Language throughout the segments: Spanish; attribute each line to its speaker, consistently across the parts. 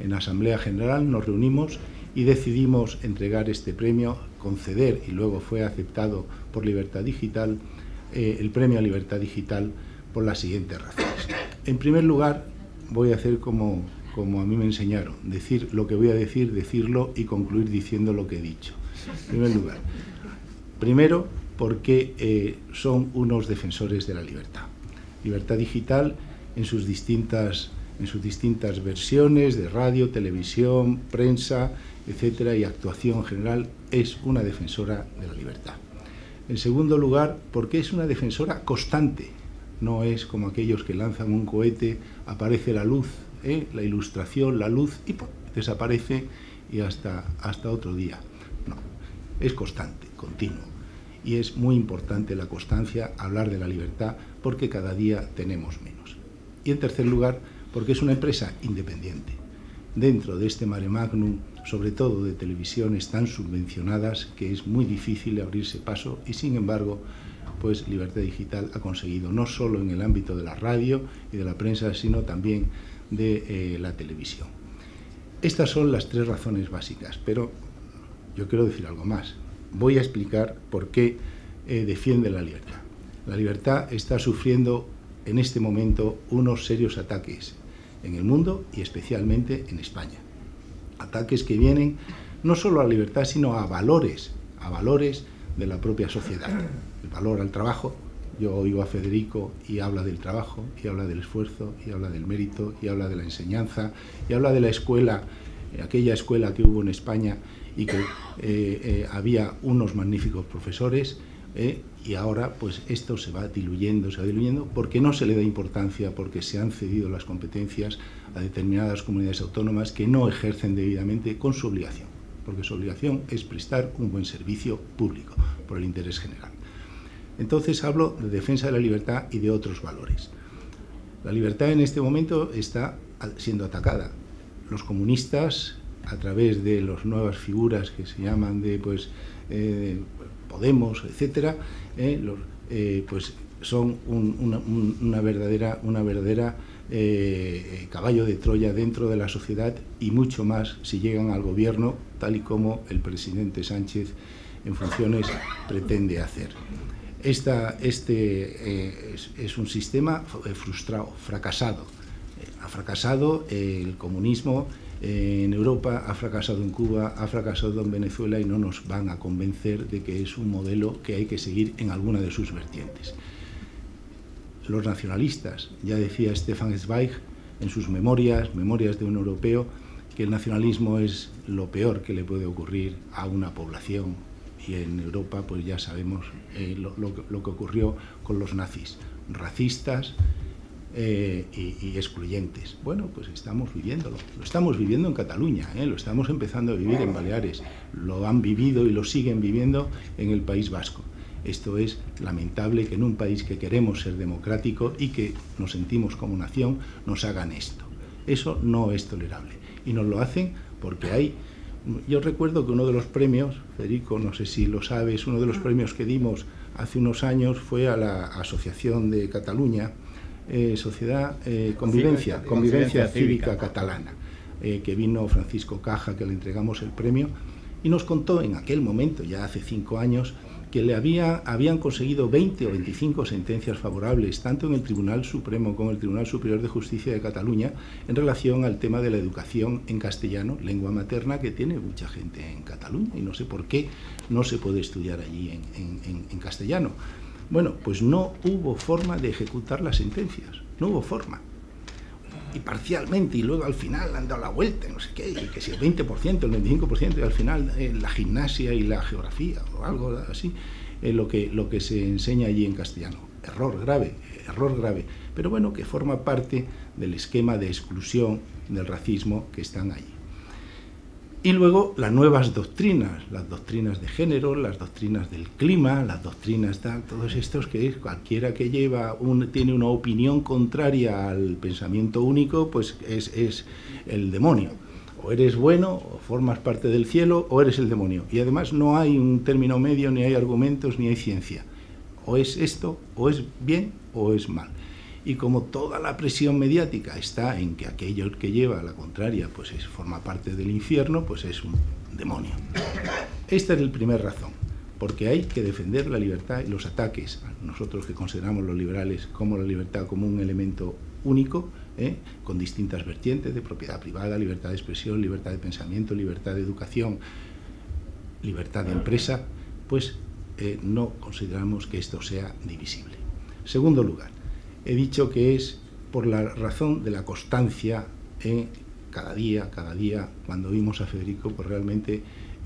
Speaker 1: en Asamblea General nos reunimos y decidimos entregar este premio, conceder, y luego fue aceptado por Libertad Digital, el premio a Libertad Digital por las siguientes razones. En primer lugar, voy a hacer como a mí me enseñaron, decir lo que voy a decir, decirlo y concluir diciendo lo que he dicho. En primer lugar, primero, porque son unos defensores de la libertad. Libertad Digital en sus distintas versiones de radio, televisión, prensa, etcétera, y actuación general, es una defensora de la libertad. En segundo lugar, porque es una defensora constante. No es como aquellos que lanzan un cohete, aparece la luz, la ilustración, la luz, y ¡pum!, desaparece y hasta otro día. No, es constante, continuo. Y es muy importante la constancia, hablar de la libertad, porque cada día tenemos menos. Y en tercer lugar, porque es una empresa independiente. Dentro de este mare magnum, sobre todo de televisiones tan subvencionadas, que es muy difícil abrirse paso, y sin embargo, pues Libertad Digital ha conseguido, no solo en el ámbito de la radio y de la prensa, sino también de la televisión. Estas son las tres razones básicas, pero yo quiero decir algo más. Voy a explicar por qué defiende la libertad. La libertad está sufriendo en este momento unos serios ataques en el mundo y especialmente en España. Ataques que vienen no solo a la libertad, sino a valores de la propia sociedad. El valor al trabajo. Yo oigo a Federico y habla del trabajo, y habla del esfuerzo, y habla del mérito, y habla de la enseñanza, y habla de la escuela, aquella escuela que hubo en España y que había unos magníficos profesores, y ahora pues esto se va diluyendo, porque no se le da importancia, porque se han cedido las competencias a determinadas comunidades autónomas que no ejercen debidamente con su obligación, porque su obligación es prestar un buen servicio público por el interés general. Entonces hablo de defensa de la libertad y de otros valores. La libertad en este momento está siendo atacada. Los comunistas, a través de las nuevas figuras que se llaman de Podemos, etcétera, pues son una verdadera caballo de Troya dentro de la sociedad, y mucho más si llegan al gobierno, tal y como el presidente Sánchez en funciones pretende hacer. Este es un sistema frustrado, fracasado. Ha fracasado el comunismo en Europa, ha fracasado en Cuba, ha fracasado en Venezuela, y no nos van a convencer de que es un modelo que hay que seguir en alguna de sus vertientes. Los nacionalistas, ya decía Stefan Zweig en sus memorias de un europeo, que el nacionalismo es lo peor que le puede ocurrir a una población. Y en Europa pues ya sabemos lo que ocurrió con los nazis, racistas y excluyentes. Bueno, pues estamos viviéndolo, lo estamos viviendo en Cataluña, lo estamos empezando a vivir en Baleares, lo han vivido y lo siguen viviendo en el País Vasco. Esto es lamentable, que en un país que queremos ser democrático y que nos sentimos como nación nos hagan esto. Eso no es tolerable, y nos lo hacen porque hay... Yo recuerdo que uno de los premios, Federico, no sé si lo sabes, uno de los premios que dimos hace unos años fue a la Asociación de Cataluña, Convivencia Cívica Catalana, que vino Francisco Caja, que le entregamos el premio, y nos contó en aquel momento, ya hace 5 años, que habían conseguido 20 o 25 sentencias favorables, tanto en el Tribunal Supremo como en el Tribunal Superior de Justicia de Cataluña, en relación al tema de la educación en castellano, lengua materna, que tiene mucha gente en Cataluña, y no sé por qué no se puede estudiar allí en castellano. Bueno, pues no hubo forma de ejecutar las sentencias, no hubo forma. Y parcialmente, y luego al final han dado la vuelta, no sé qué, y que si el 20%, el 25%, y al final la gimnasia y la geografía, o algo así, lo que se enseña allí en castellano. Error grave, pero bueno, que forma parte del esquema de exclusión, del racismo que están allí. Y luego las nuevas doctrinas, las doctrinas de género, las doctrinas del clima, las doctrinas tal, todos estos que cualquiera que tiene una opinión contraria al pensamiento único, pues es el demonio. O eres bueno, o formas parte del cielo, o eres el demonio. Y además no hay un término medio, ni hay argumentos, ni hay ciencia. O es esto, o es bien, o es mal. y como toda la presión mediática está en que aquello que lleva a la contraria pues forma parte del infierno, pues es un demonio. Esta es la primera razón, porque hay que defender la libertad y los ataques, nosotros que consideramos los liberales como la libertad como un elemento único, con distintas vertientes de propiedad privada, libertad de expresión, libertad de pensamiento, libertad de educación, libertad de empresa, pues no consideramos que esto sea divisible. Segundo lugar, he dicho que es por la razón de la constancia cada día, cuando oímos a Federico, pues realmente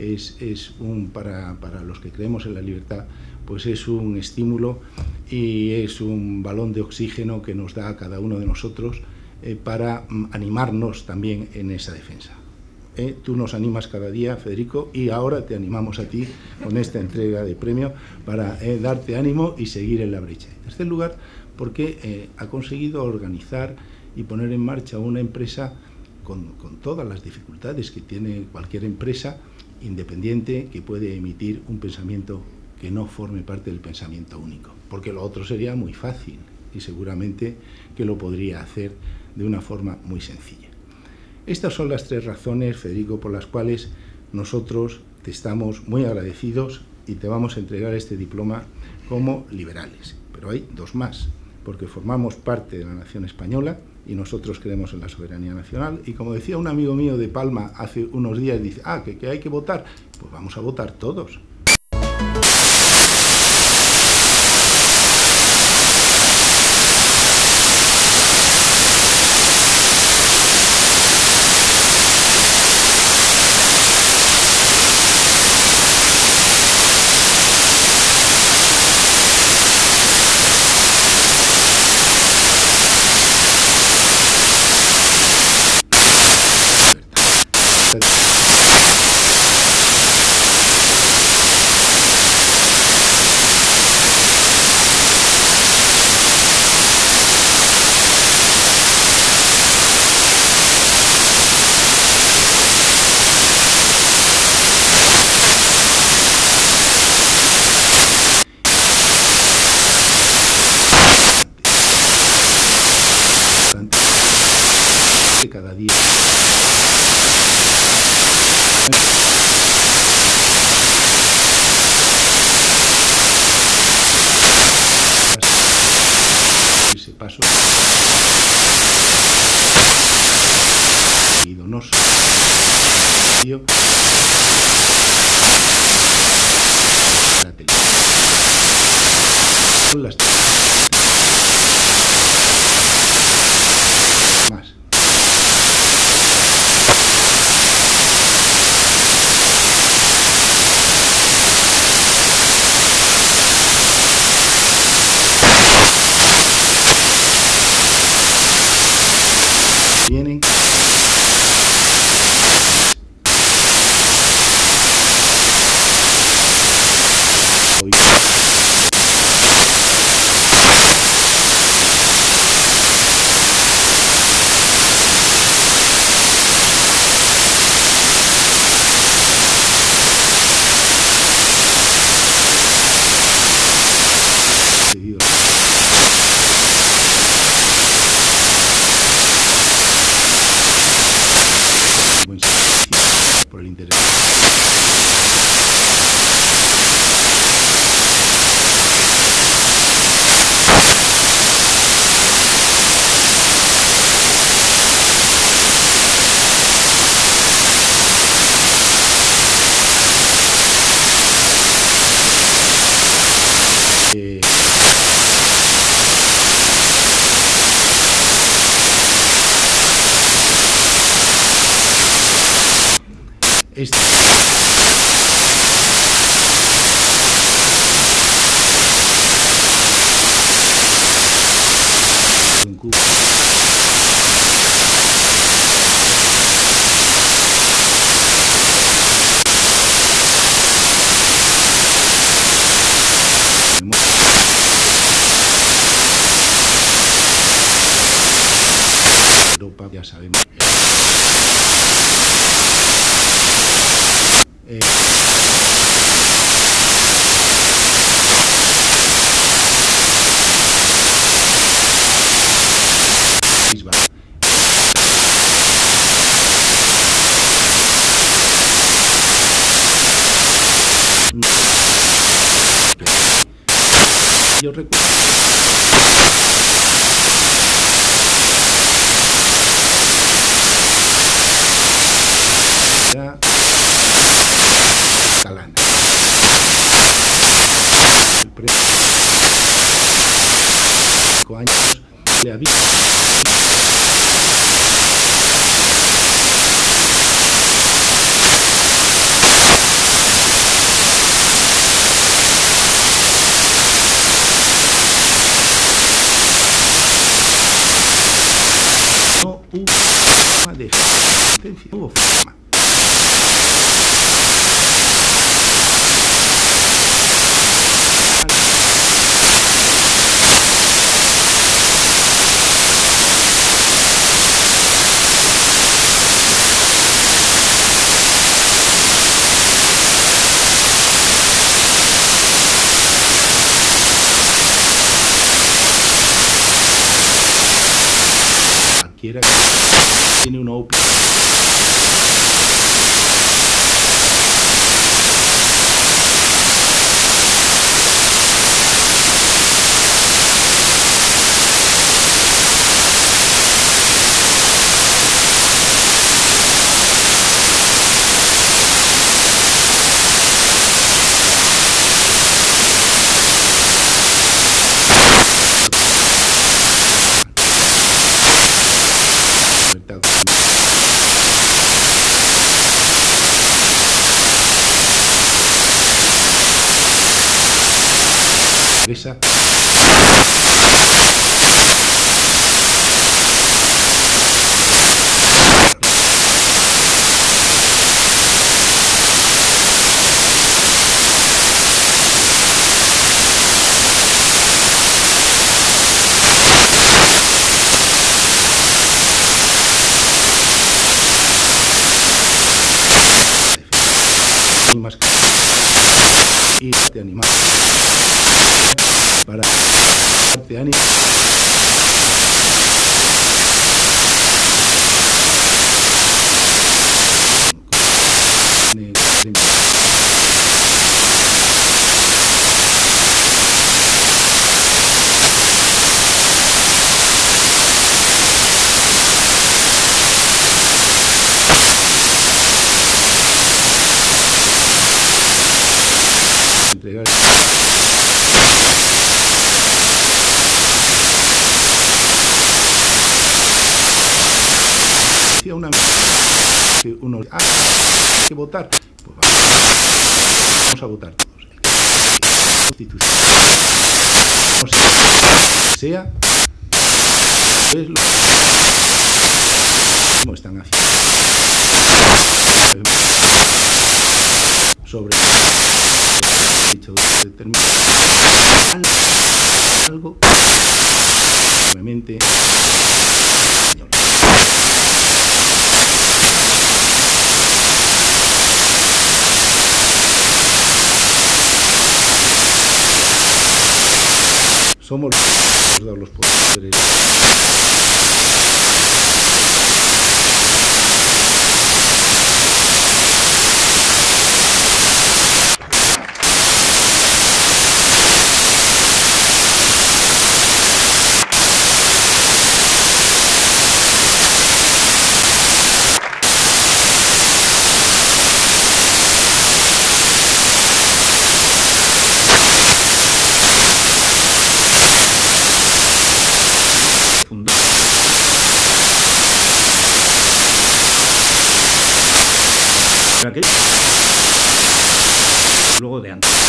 Speaker 1: para los que creemos en la libertad, pues es un estímulo y es un balón de oxígeno que nos da a cada uno de nosotros para animarnos también en esa defensa. Tú nos animas cada día, Federico, y ahora te animamos a ti con esta entrega de premio para darte ánimo y seguir en la brecha. En tercer lugar, porque ha conseguido organizar y poner en marcha una empresa con todas las dificultades que tiene cualquier empresa independiente que puede emitir un pensamiento que no forme parte del pensamiento único, porque lo otro sería muy fácil y seguramente que lo podría hacer de una forma muy sencilla. Estas son las tres razones, Federico, por las cuales nosotros te estamos muy agradecidos y te vamos a entregar este diploma como liberales. Pero hay dos más, porque formamos parte de la nación española y nosotros creemos en la soberanía nacional. Y como decía un amigo mío de Palma hace unos días, dice, que hay que votar. Pues vamos a votar todos. Cada día ese paso y donoso son las más. Vienen hoy por el interés. En Cuba. Europa, ya sabemos. 5 años le había no hubo forma de Cualquiera entregar decía una que hay que votar, pues vamos a votar todos. Constitución sea como están haciendo sobre dicho determinado algo somos los poderes.
Speaker 2: Luego de antes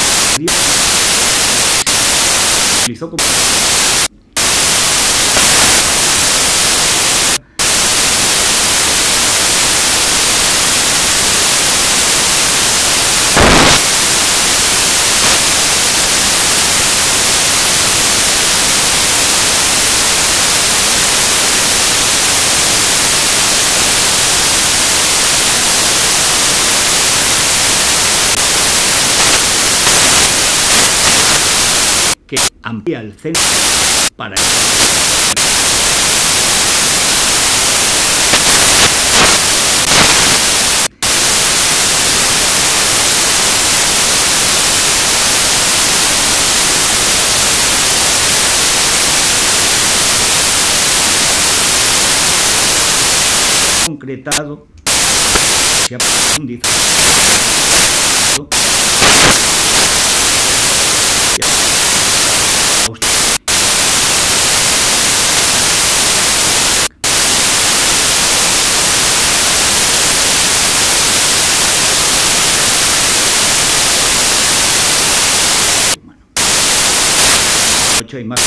Speaker 2: que amplía el centro concretado, se ha profundizado mucha imagen.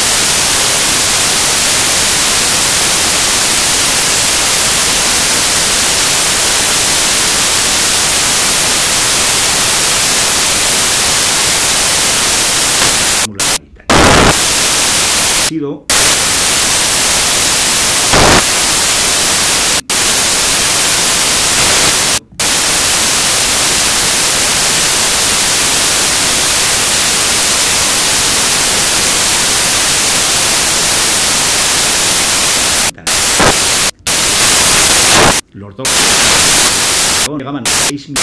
Speaker 2: Los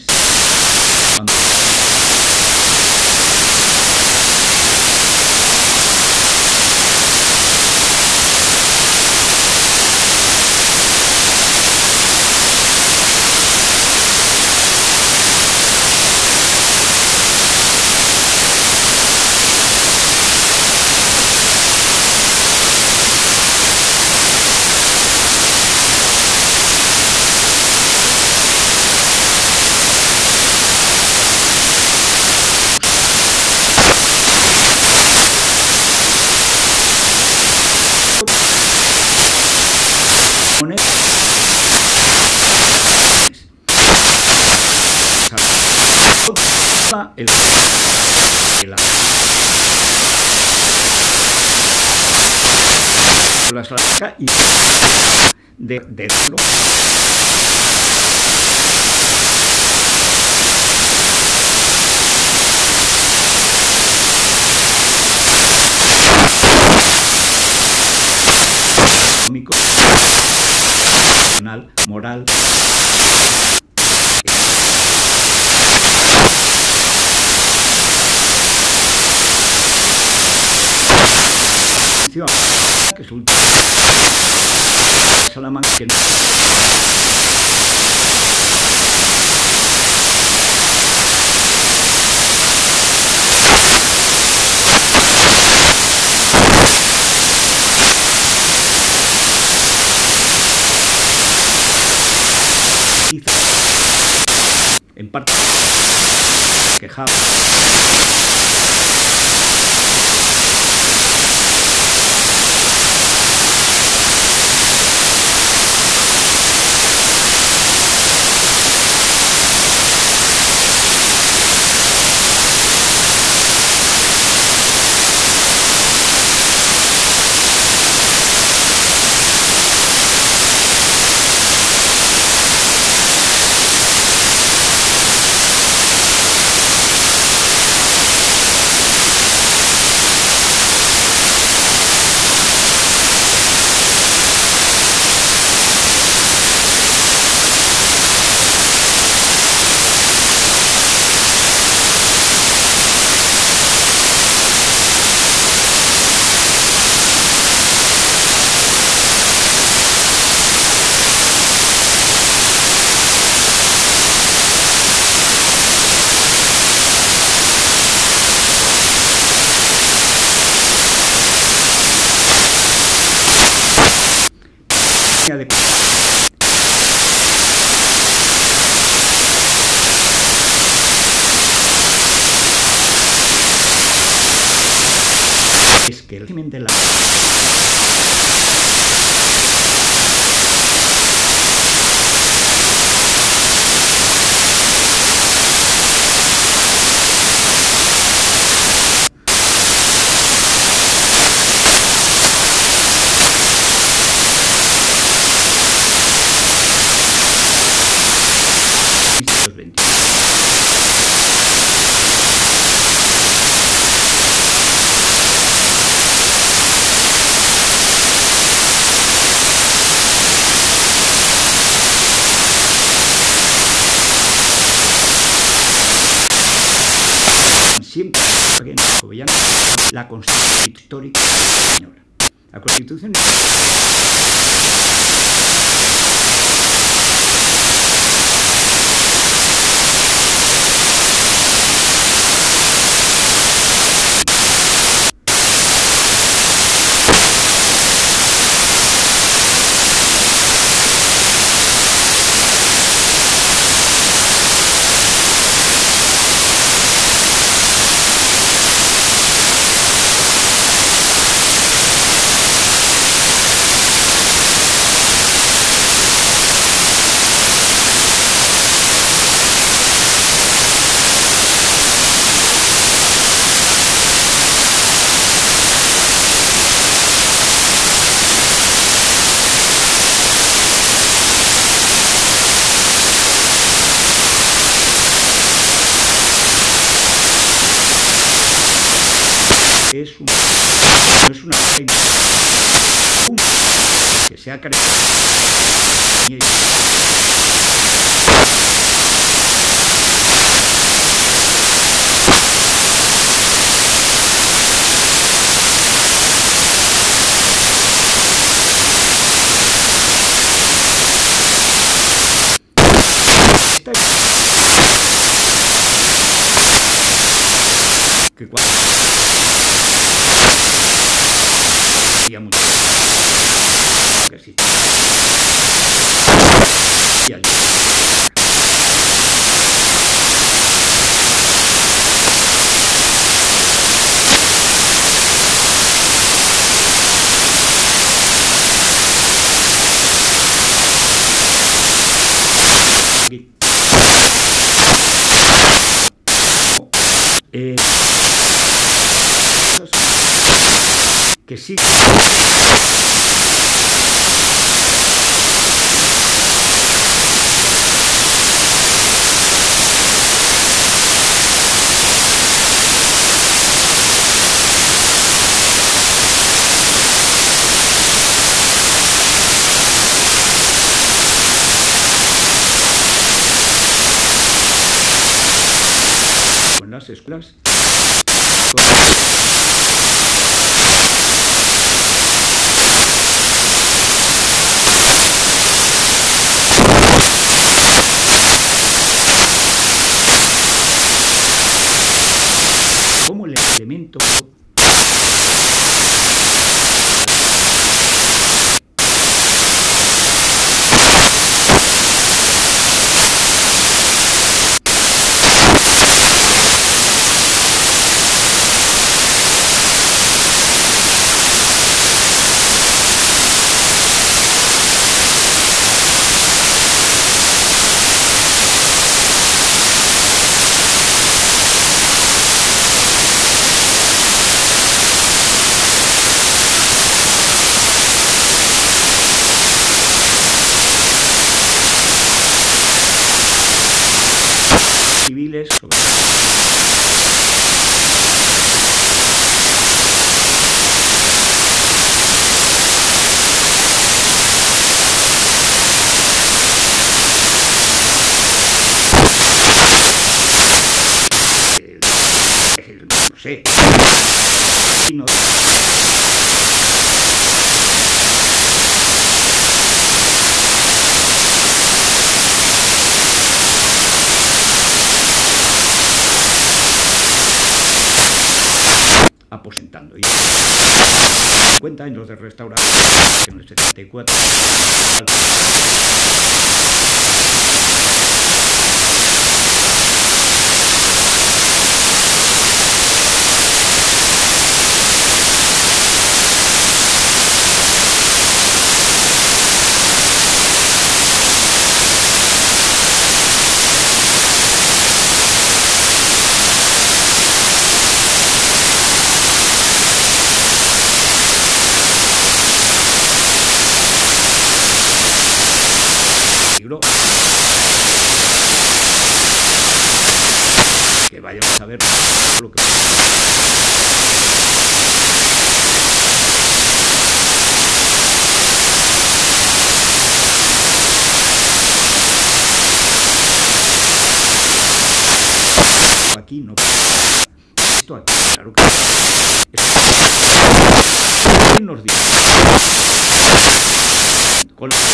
Speaker 2: moral. Que es en parte quejaba. de es que el régimen de la siempre la Constitución histórica española. La Constitución no es una cosa que se ha caracterizado. Que cuando había mucho que
Speaker 3: que sí.
Speaker 2: Con las escuelas, como el elemento
Speaker 3: civiles sobre
Speaker 2: no sé, no, aposentando. Y 50 años de restauración en el 74. Que vayamos a ver lo que aquí no esto aquí, claro que ¿quién nos dice? Con la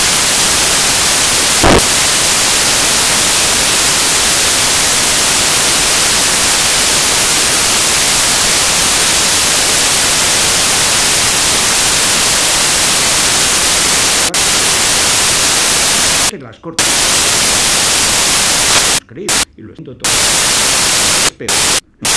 Speaker 2: las cortas creído y lo siento todo pero no.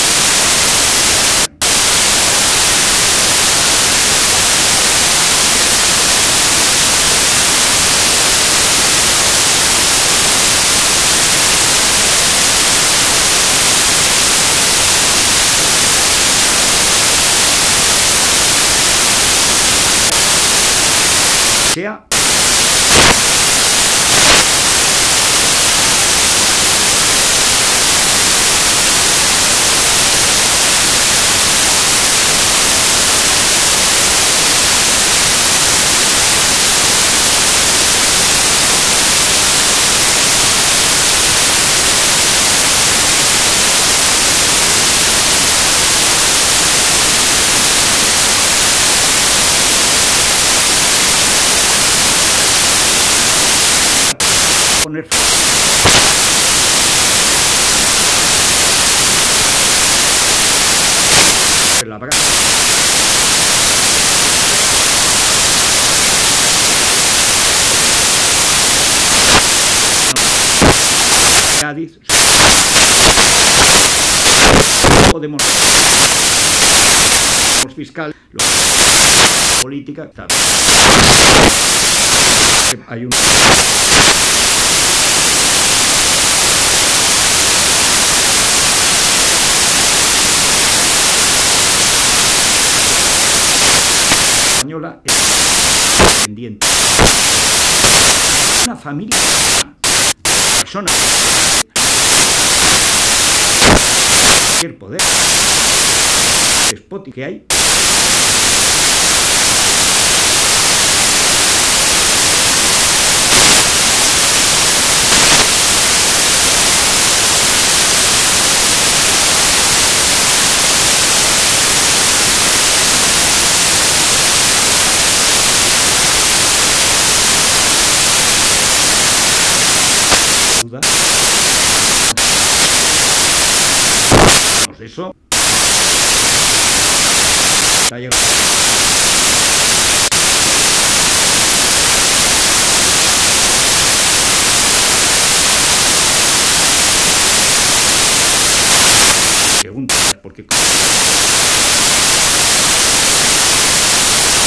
Speaker 2: Sea poner la braga. Cádiz. Podemos fiscal, política, ¿sabes? Hay un española independiente. Una familia, persona, cualquier poder despótico que hay. Pues eso está llegando. Preguntas porque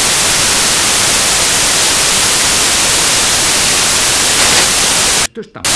Speaker 2: esto está